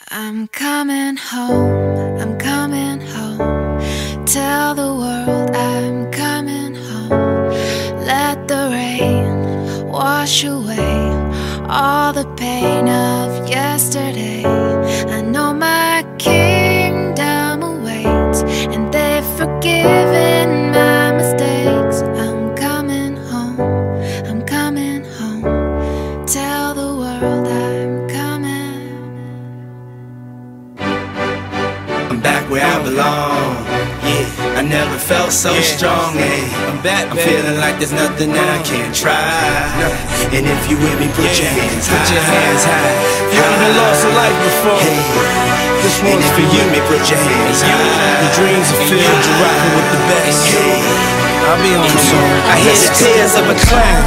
I'm coming home, I'm coming home. Tell the world I'm coming home. Let the rain wash away all the pain of yesterday. I know my kingdom awaits, and they've forgiven my mistakes. I'm coming home, I'm coming home. Tell the world I'm coming. I'm back where I belong. Yeah, I never felt so strong. I'm back, I'm feeling like there's nothing that I can't try. And if you with me, put your hands high. Put your hands high. You haven't lost a life before. This one's for you. Put your hands high. The dreams are filled, you're rocking with the best. I'll be on the song. I hear the tears of a clown.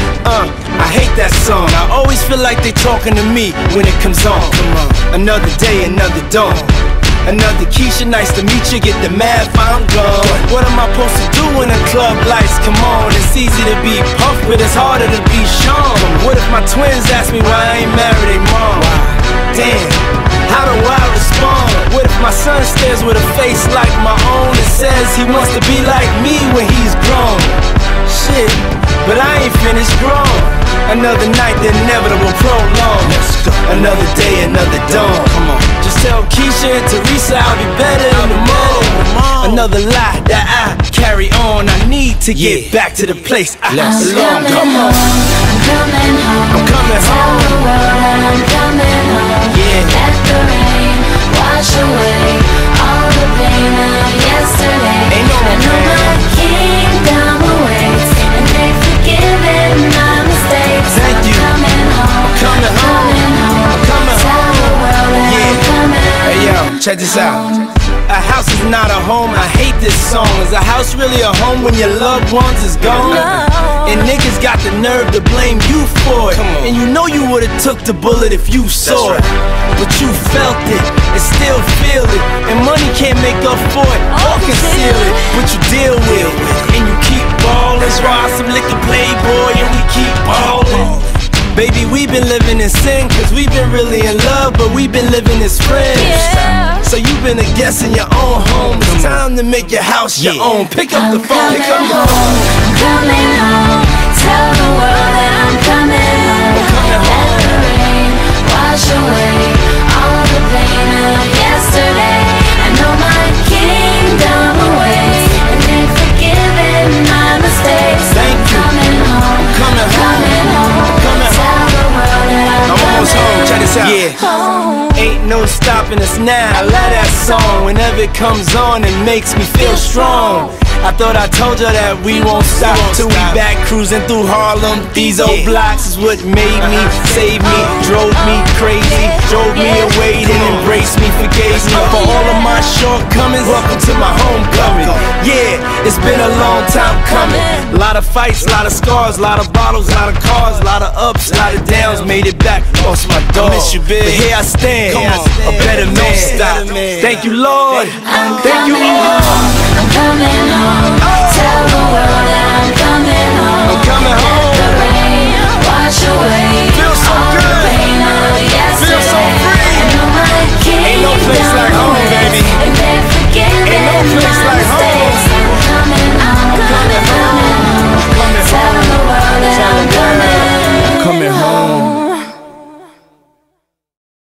I hate that song. I always feel like they talking to me when it comes on. Another day, another dawn. Another Keisha, nice to meet you. Get the math, I'm gone. What am I supposed to do when the club lights come on? It's easy to be Puff, but it's harder to be Sean. What if my twins ask me why I ain't married their mom? Damn, how do I respond? What if my son stares with a face like my own and says he wants to be like me when he's grown? Shit, but I ain't finished grown. Another night, the inevitable prolong. Another day, another dawn. Come on. Just tell Keisha and Teresa I'll be better in the morning. Another lie that I carry on. I need to get back to the place I belong. Come on. I'm coming home. I'm coming Tell home. the world I'm coming home. Yeah. Let the rain wash away all the pain of yesterday. Ain't no I know my kingdom awaits, and they've forgiven my mistakes. Thank you. I'm coming home. Coming home. Home. Coming Tell home. the world that I'm coming. Hey yo, check this out. A house is not a home, I hate this song. Is a house really a home when your loved ones is gone? And niggas got the nerve to blame you for it. And you know you would've took the bullet if you saw it. But you felt it and still feel it. And money can't make up for it or conceal it. But you deal with it and you keep ballin'. Ride some liquor Playboy and we keep ballin'. Baby, we've been living in sin, cause we've been really in love, but we've been living as friends. So you've been a guest in your own home. It's time to make your house your own. Pick up the phone, pick up the phone. I'm coming home. Tell the world that I'm coming home. Let the rain wash away all the pain of yesterday. I know my kingdom awaits, and they've forgiven my mistakes. Thank you. Coming home. Coming home. Coming home. Tell the world that I'm almost home, check this out. home. Ain't no stopping us now. I love that song. Whenever it comes on, it makes me feel strong. I thought I told you that we won't stop till we back cruising through Harlem. These old blocks is what made me, saved me, drove me crazy, drove me away, then embraced me, forgave me for all of my shortcomings. Welcome to my homecoming. Yeah, it's been a long time coming. A lot of fights, a lot of scars, a lot of bottles, a lot of cars, a lot of ups, a lot of downs. Made it back, lost my dog. Miss you, big. But here I stand, a better man. Stop. Thank you, Lord. Thank you, Lord. I'm coming home. Tell the world that I'm coming home. I'm coming home. Let the rain wash away Feels so all good. the pain of yesterday. Feels so